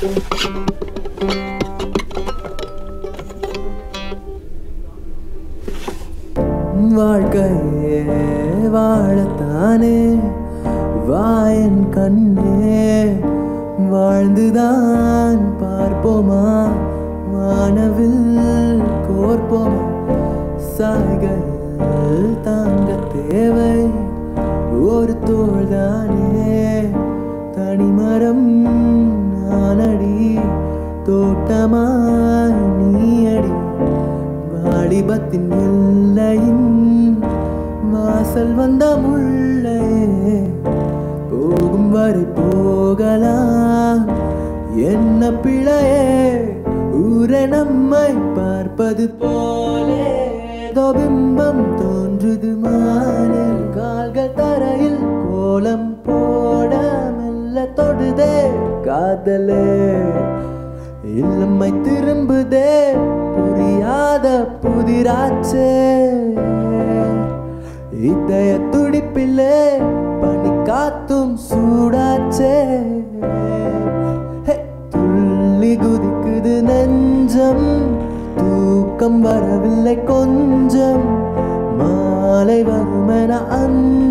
வாழ்க்கையே வாழத்தானே வாயன் கண்ணே வாழ்ந்துதான் பார்ப்போமா வானவில் கோர்ப்போமா சாய்கையில் தாங்க தேவை ஒரு தோள்தானே தனிமரம் நானடி தோட்டமாய் நீயடி வாலிபத்தின் எல்லையின் வாசல் வந்த முள்ளையே போகும் வரை போகலாம் என்ன பிழையே ஊரே நம்மை பார்ப்பது போலே பிம்பம் தோன்றுது மானில் கால்கள் தரையில் கோலம் போட மெல்ல தொடுதே காதலே இளமை திரும்புதே புரியாத புதிராச்சே இதய துடிப்பிலே பனி காத்தும் சூடாச்சே துள்ளி குதிக்குது நெஞ்சம் தூக்கம் வரவில்லை கொஞ்சம் மாலை வருமென